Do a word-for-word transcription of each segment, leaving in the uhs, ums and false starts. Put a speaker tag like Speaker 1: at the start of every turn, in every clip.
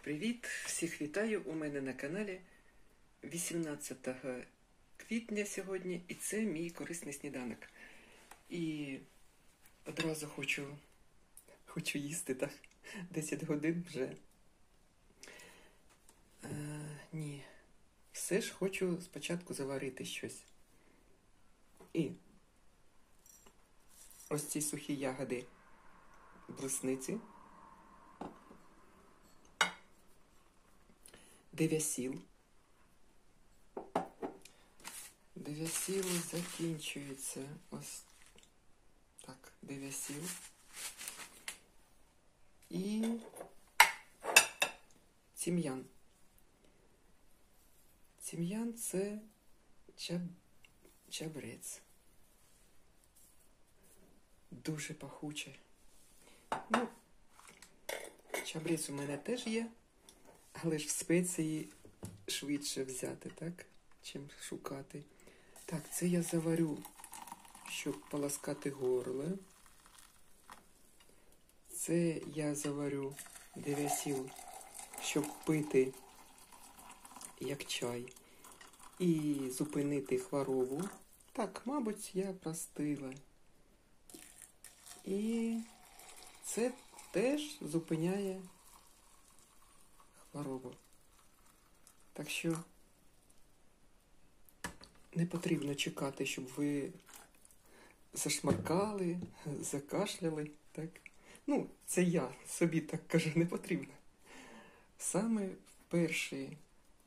Speaker 1: Привіт! Всіх вітаю у мене на каналі вісімнадцятого квітня сьогодні, і це мій корисний сніданок. І одразу хочу, хочу їсти, так? десять годин вже. А, ні, все ж хочу спочатку заварити щось. І ось ці сухі ягоди брусниці. Дев'ясіл. Дев'ясіл закінчується. Ось так, дев'ясіл. І тім'ян. Тім'ян – це чаб... чабрець. Дуже пахуче. Ну, чабрець у мене теж є. Але ж в спеції швидше взяти, так? Чим шукати. Так, це я заварю, щоб полоскати горло. Це я заварю дев'ясіл, щоб пити як чай. І зупинити хворобу. Так, мабуть, я простила. І це теж зупиняє хворобу. Так що не потрібно чекати, щоб ви зашмаркали, закашляли, так? Ну, це я собі так кажу, не потрібно. Саме в перші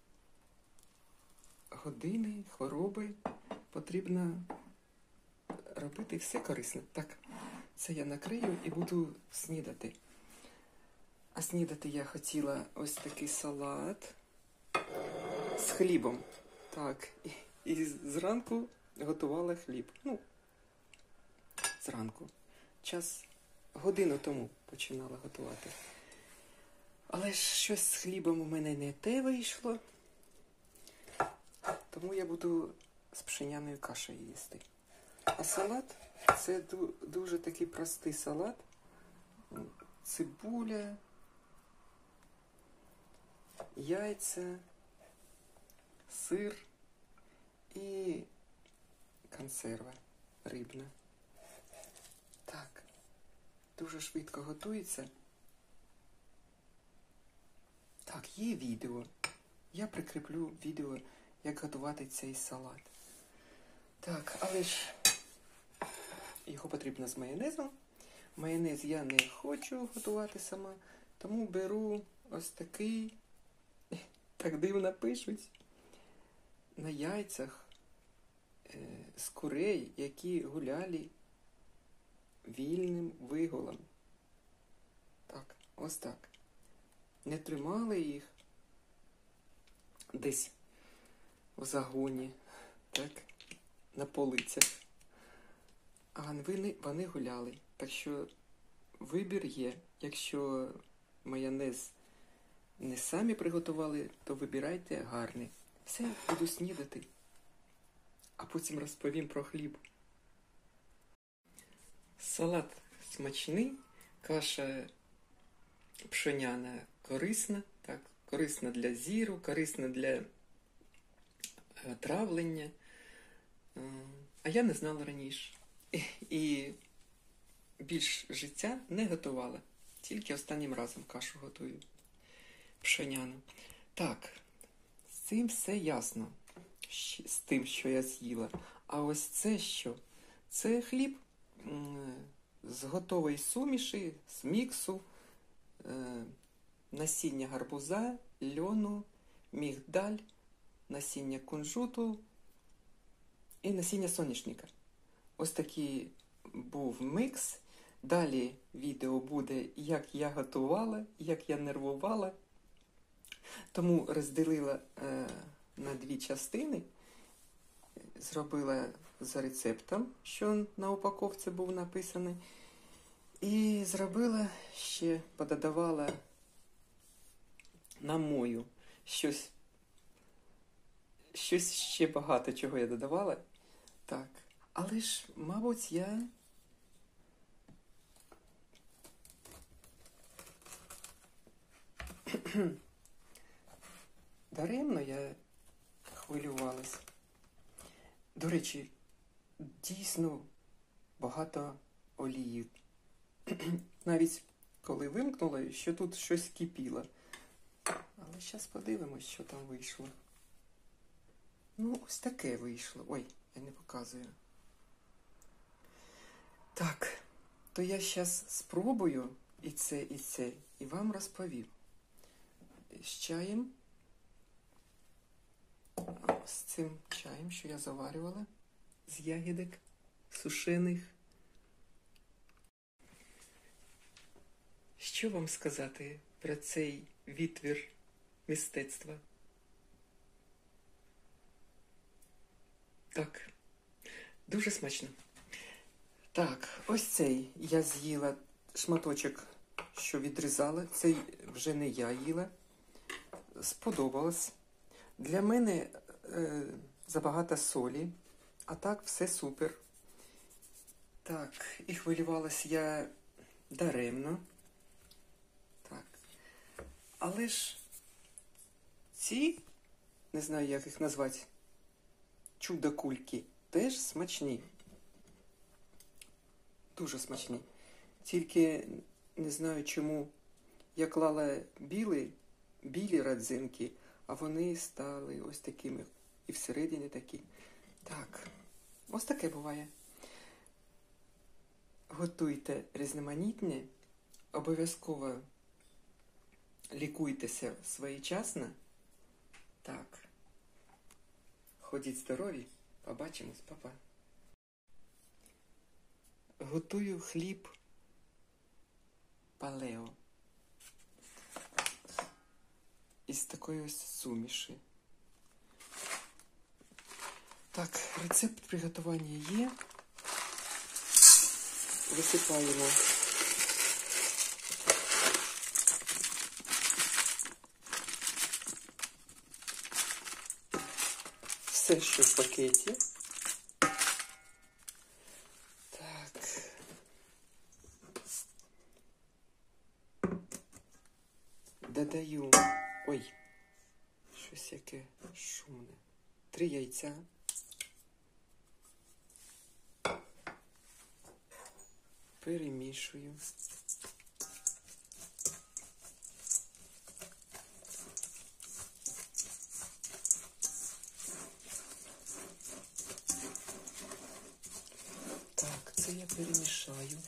Speaker 1: години хвороби потрібно робити все корисне. Так, це я накрию і буду снідати. А снідати я хотіла ось такий салат з хлібом. Так, і, і зранку готувала хліб. Ну, зранку. Час, годину тому починала готувати. Але ж щось з хлібом у мене не те вийшло. Тому я буду з пшеняною кашею їсти. А салат – це дуже такий простий салат. Цибуля, яйця, сир і консерва рибна. Так, дуже швидко готується. Так, є відео. Я прикріплю відео, як готувати цей салат. Так, але ж його потрібно з майонезом. Майонез я не хочу готувати сама, тому беру ось такий, так дивно пишуть, на яйцях е, з курей, які гуляли вільним виголом. Так, ось так. Не тримали їх десь в загоні, так, на полицях. А вони, вони гуляли. Так що вибір є. Якщо майонез не самі приготували, то вибирайте гарний. Все, буду снідати. А потім розповім про хліб. Салат смачний, каша пшеняна корисна, так, корисна для зіру, корисна для е, травлення. Е, а я не знала раніше. І, і більш життя не готувала. Тільки останнім разом кашу готую. Пшеняну. Так, з цим все ясно. З тим, що я з'їла. А ось це що? Це хліб з готової суміші, з міксу, насіння гарбуза, льону, мігдаль, насіння кунжуту і насіння соняшника. Ось такий був микс. Далі відео буде, як я готувала, як я нервувала. Тому розділила е, на дві частини. Зробила за рецептом, що на упаковці був написаний. І зробила ще, пододавала на мою щось, щось ще багато чого я додавала. Так, але ж, мабуть, я даремно я хвилювалась. До речі, дійсно багато олії. Навіть коли вимкнула, що тут щось кипіло. Але зараз подивимось, що там вийшло. Ну, ось таке вийшло. Ой, я не показую. Так, то я зараз спробую і це, і це, і вам розповім. З чаєм, з цим чаєм, що я заварювала, з ягідок сушених. Що вам сказати про цей відтвір мистецтва? Так, дуже смачно. Так, ось цей я з'їла шматочок, що відрізала. Цей вже не я їла. Сподобалось. Для мене е, забагато солі, а так все супер. Так, і хвилювалась я даремно. Так. Але ж ці, не знаю, як їх назвати, чудо-кульки, теж смачні. Дуже смачні. Тільки не знаю, чому я клала білі, білі родзинки, а вони стали ось такими. І всередині такі. Так, ось таке буває. Готуйте різноманітне, обов'язково лікуйтеся своєчасно. Так, ходіть здорові, побачимось, па-па. Готую хліб палео із такої ось суміші. Так, рецепт приготування є. Висипаємо все, що в пакеті. Так. Додаю, ой, щось яке шумне. Три яйця. Перемішую. Так, це я перемішаю.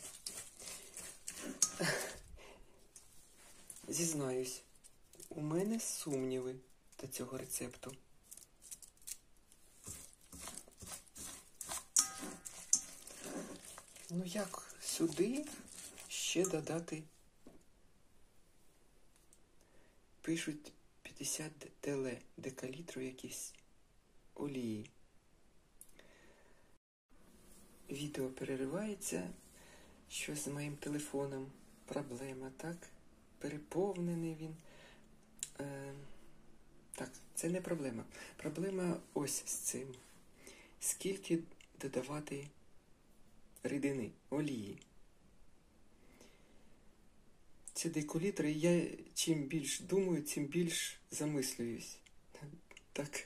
Speaker 1: Зізнаюсь, у мене сумніви до цього рецепту. Ну як сюди ще додати, пишуть п'ятдесят декалітрів якісь олії. Відео переривається, щось з моїм телефоном, проблема, так? Переповнений він. Е, так, це не проблема. Проблема ось з цим. Скільки додавати рідини, олії. Це декалітри, і я чим більш думаю, тим більш замислююсь. Так.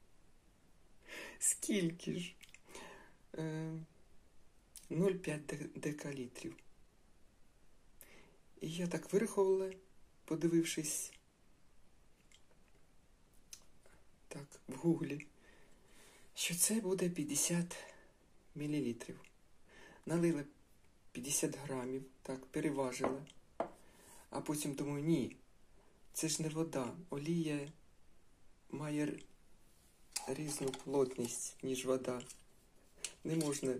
Speaker 1: Скільки ж? Е, нуль цілих п'ять десятих декалітрів. І я так вирахувала, подивившись так, в гуглі, що це буде п'ятдесят мілілітрів. Налила п'ятдесят грамів, так, переважила. А потім думаю, ні, це ж не вода. Олія має різну плотність, ніж вода. Не можна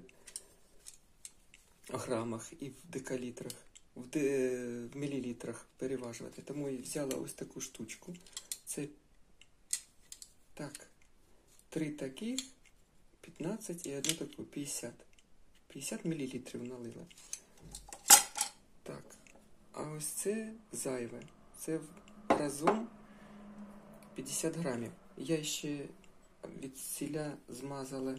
Speaker 1: в грамах і в декалітрах, в, де, в мілілітрах переважувати. Тому я взяла ось таку штучку. Це, так, три таких, п'ятнадцять і одну таку, п'ятдесят. п'ятдесят мілілітрів налила. Так. А ось це зайве. Це разом п'ятдесят грамів. Я ще від сіля змазала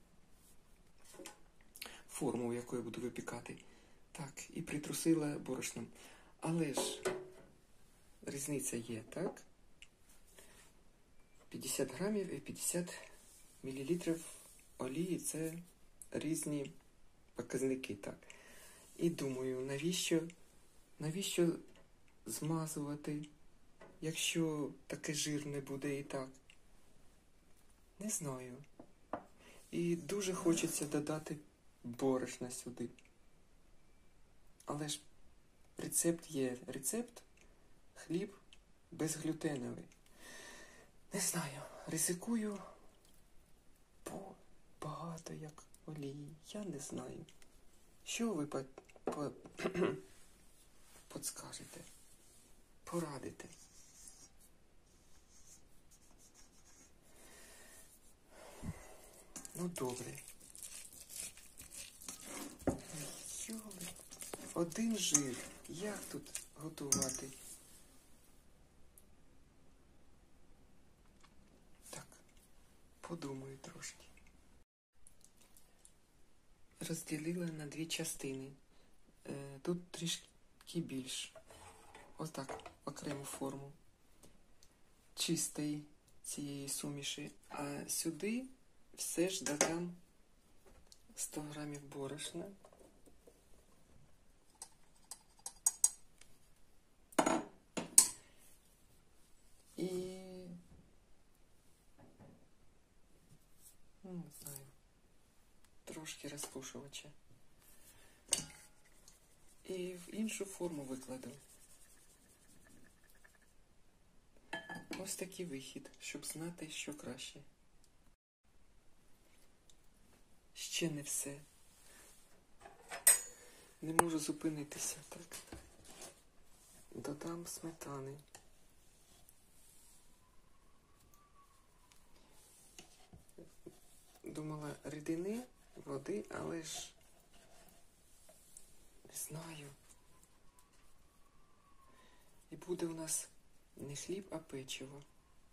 Speaker 1: форму, в якої буду випікати. Так, і притрусила борошном. Але ж різниця є, так? п'ятдесят грамів і п'ятдесят мілілітрів олії – це різні показники, так. І думаю, навіщо, навіщо змазувати, якщо таке жирне буде і так? Не знаю. І дуже хочеться додати борошна сюди. Але ж рецепт є рецепт, хліб безглютеновий. Не знаю, ризикую по багато як олії. Я не знаю. Що ви по, по, подскажете? Порадите? Ну, добре. Йоли, один жир. Як тут готувати? Так, подумаю трошки. Розділила на дві частини. Е, тут трішки більше. Ось так, окрему форму. Чистої цієї суміші. А сюди все ж додам сто грамів борошна. І, ну, не знаю, трошки розпушувача. І в іншу форму викладу. Ось такий вихід, щоб знати, що краще. Ще не все. Не можу зупинитися, так. Додам сметани. Думала рідини, води, але ж не знаю. І буде у нас не хліб, а печиво.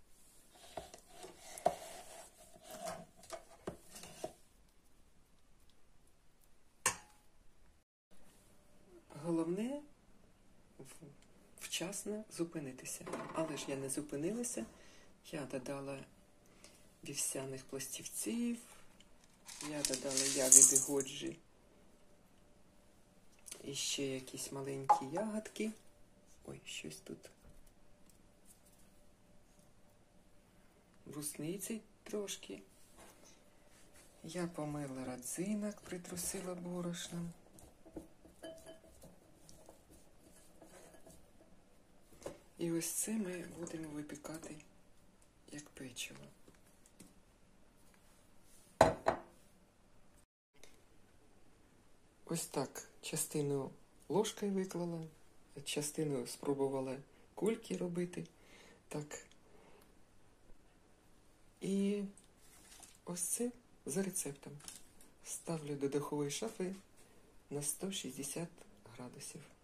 Speaker 1: Головне вчасно зупинитися. Але ж я не зупинилася. Я додала вівсяних пластівців, я додала ягоди годжі і ще якісь маленькі ягодки. Ой, щось тут. Брусниці трошки. Я помила родзинок, притрусила борошном. І ось це ми будемо випікати як печиво. Ось так частину ложкою виклала, частину спробувала кульки робити. Так. І ось це за рецептом. Ставлю до духової шафи на сто шістдесят градусів.